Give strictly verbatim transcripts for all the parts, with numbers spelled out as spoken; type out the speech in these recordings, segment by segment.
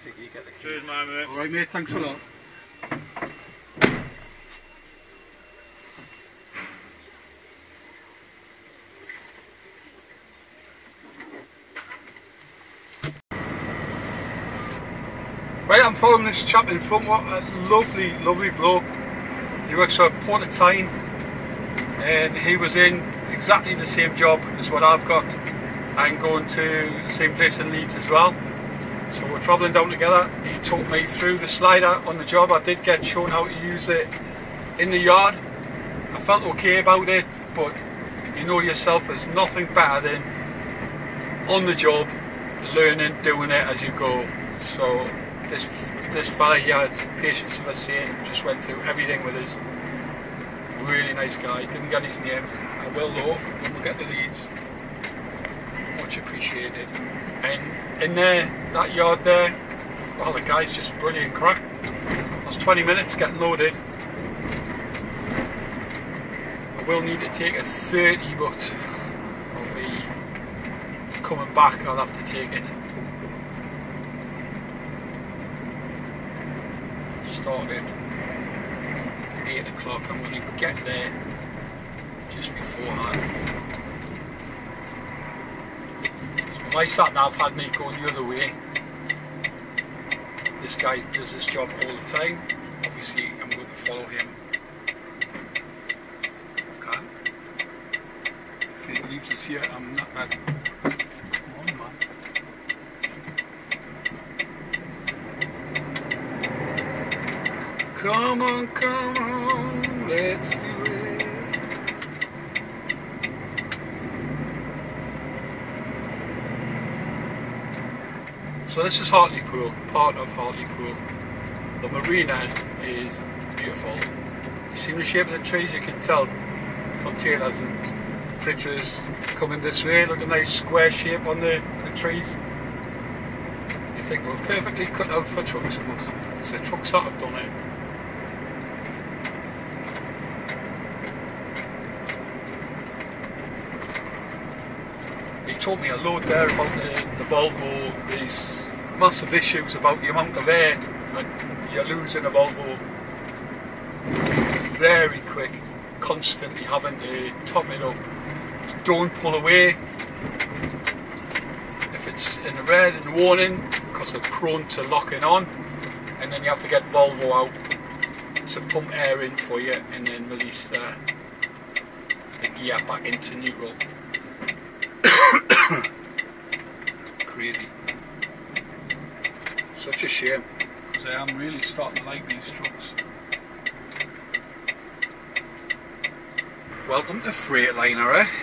take you get the keys. Cheers, my mate. Alright mate, thanks a lot. Right, I'm following this chap in front. What a lovely, lovely bloke. He works for Port of Tyne, and he was in exactly the same job as what I've got. I'm going to the same place in Leeds as well. So we're travelling down together. He taught me through the slider on the job. I did get shown how to use it in the yard. I felt okay about it, but you know yourself, there's nothing better than on the job, learning, doing it as you go. So this this fella here has patience of a saint, just went through everything with us. Really nice guy. Didn't get his name. I will though when we get to Leeds. Much appreciated. And in there, that yard there, well, the guy's just brilliant crack. That's twenty minutes getting loaded. I will need to take a thirty, but I'll be coming back. I'll have to take it. Start at eight o'clock. I'm going to get there just beforehand. So my sat nav had me going the other way. This guy does this job all the time. Obviously, I'm going to follow him. Okay. If he leaves us here, I'm not bad. Come on, man. Come on, come on, let's do it. So this is Hartlepool, part of Hartlepool. The marina is beautiful. You see the shape of the trees, you can tell containers and fridges coming this way. Look at the nice square shape on the, the trees. You think we're perfectly cut out for trucks, but it's the trucks that have done it. He taught me a load there about the, the Volvo. There's massive issues about the amount of air that you're losing a Volvo very quick, constantly having to top it up. You don't pull away if it's in the red and the warning, because they're prone to locking on, and then you have to get Volvo out to pump air in for you and then release the, the gear back into neutral. Crazy. Such a shame, because I am really starting to like these trucks. Welcome to Freightliner, eh?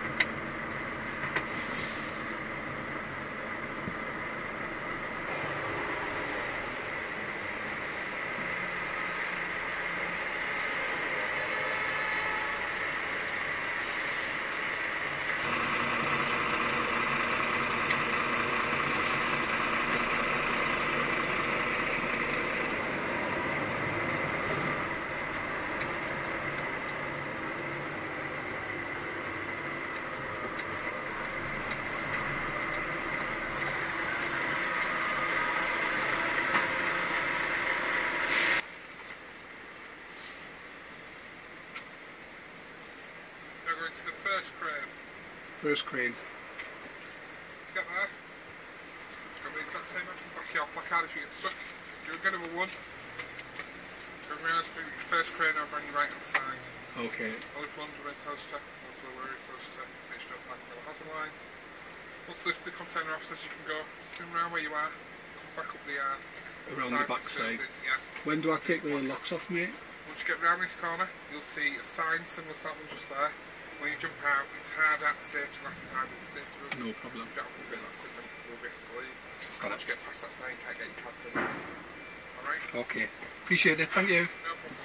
To the first crane. First crane. Let's get there. It's got the exact same action back your placard if you get stuck. Do a good number one. Go round to the first crane over on your right hand side. Okay. Only pull under red toaster, only pull over red toaster, make sure back the hazard lines. Once lift the container off as you can go, spin around where you are, come back up the yard. Around the back side. Yeah. When do I take the locks off, mate? Once you get round this corner, you'll see a sign similar to that one just there. When you jump out, it's hard at safety glasses, hard at safety rules. No problem. Get up a bit that quicker, we'll be able to leave. Got Once you get past that sign, you can't get your car through. Alright? Okay. Appreciate it, thank you. No problem.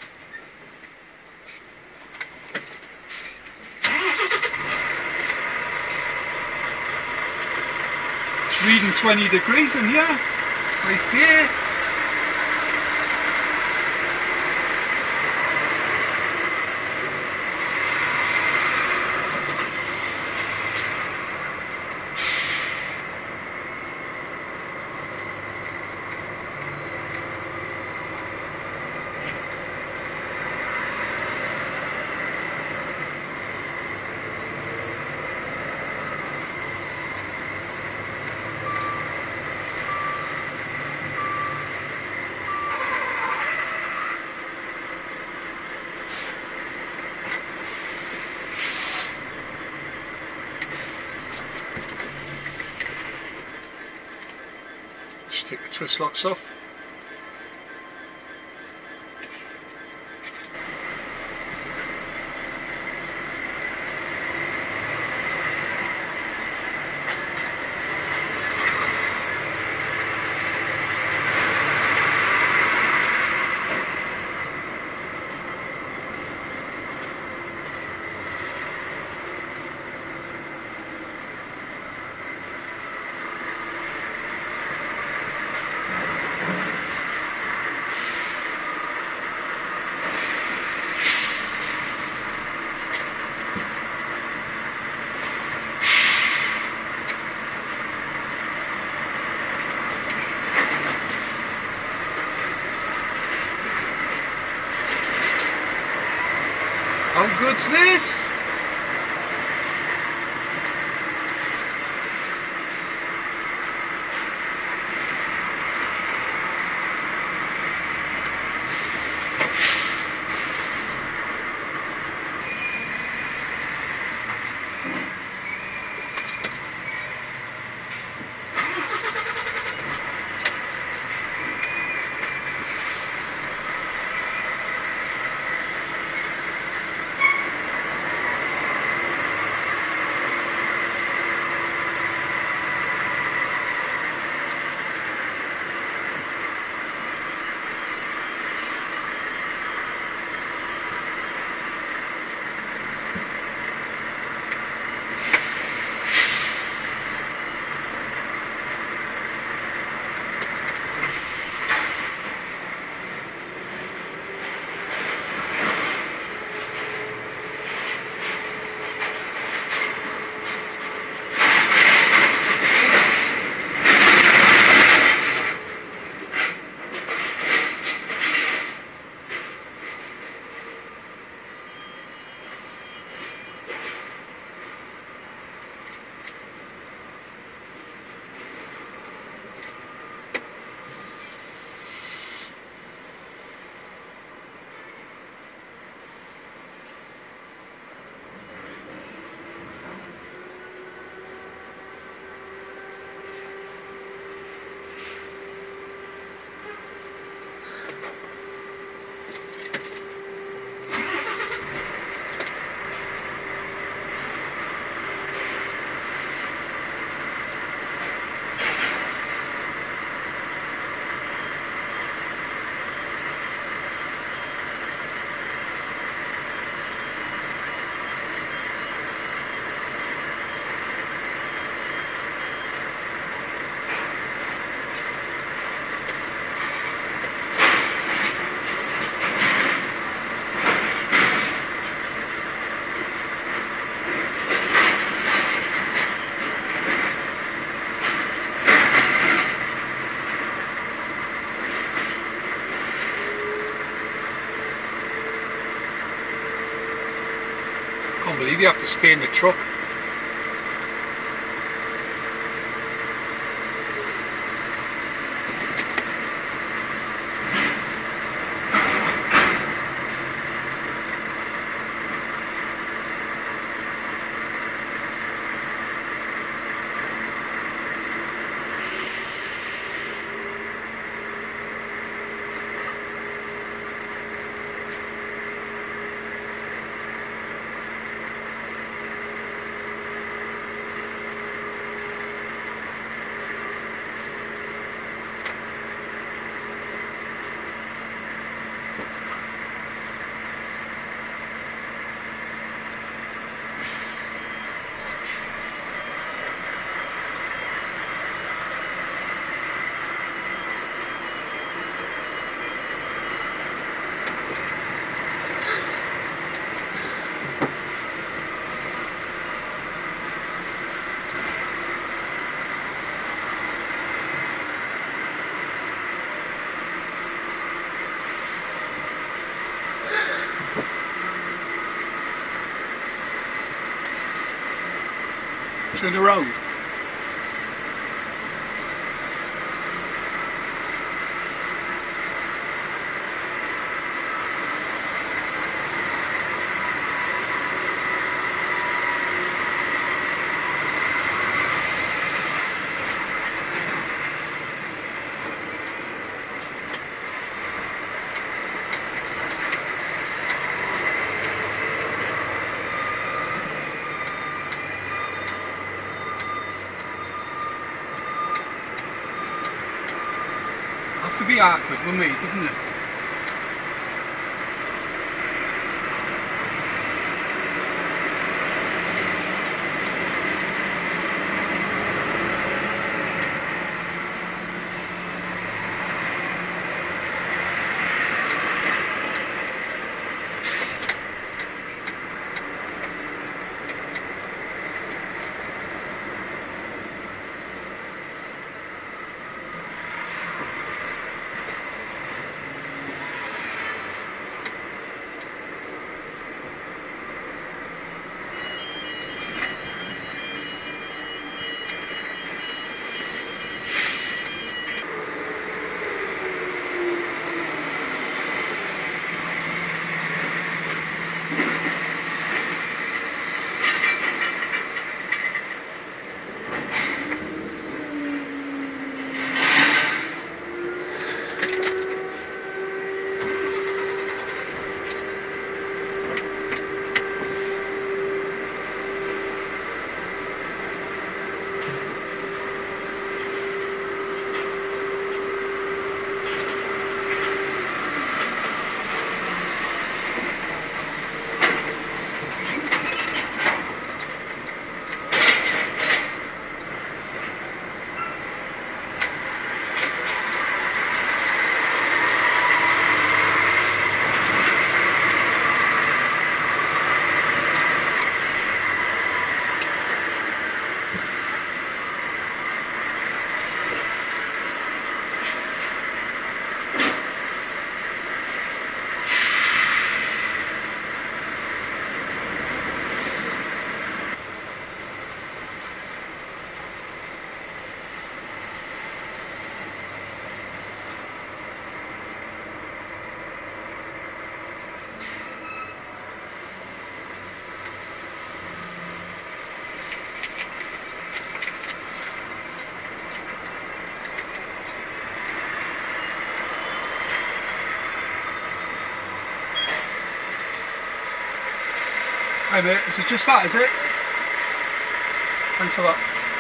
It's reading twenty degrees in here. Nice day. Just take the twist locks off. How good's this? I can't believe you have to stay in the truck. Turn around. have to be awkward with me, doesn't it? Hi mate, is it just that, is it? Thanks a lot.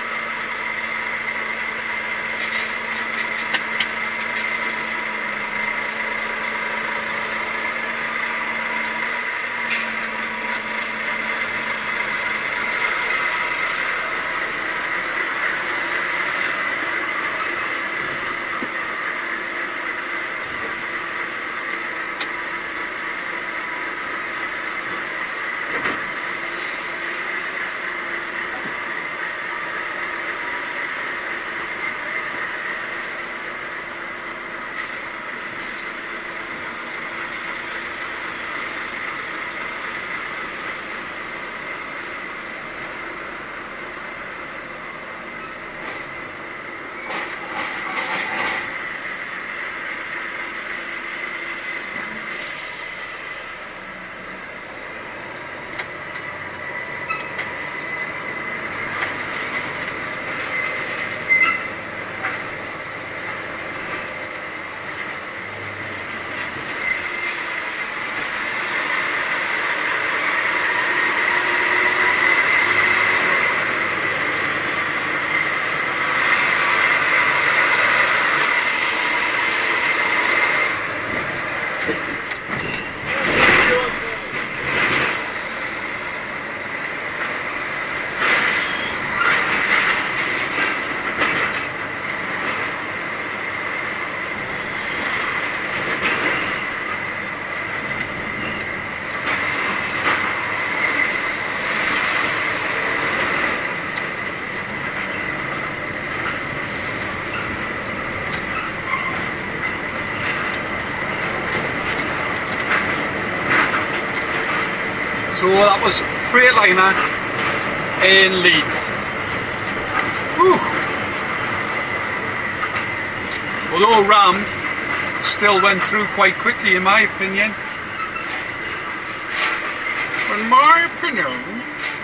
So that was Freightliner in Leeds. Whew. Although rammed, still went through quite quickly in my opinion. In my opinion,